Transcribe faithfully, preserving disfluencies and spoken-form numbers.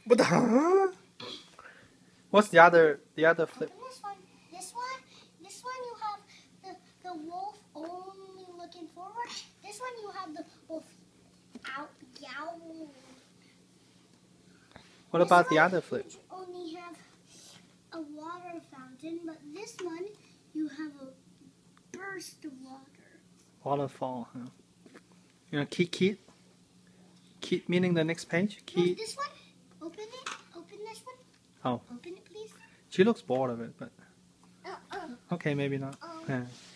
What the huh? What's the other the other flip? Open this one. This one. This one you have the the wolf only looking forward. This one you have the wolf out yowl. What This about the one other flip? You only have a water fountain, but this one you have a burst of water. Waterfall, huh? You know, Keat Keat? Keat meaning the next page? No, Keat. this one. Open it. Open this one. Oh. Open it, please. She looks bored of it, but Uh, uh, okay, maybe not. uh. Yeah.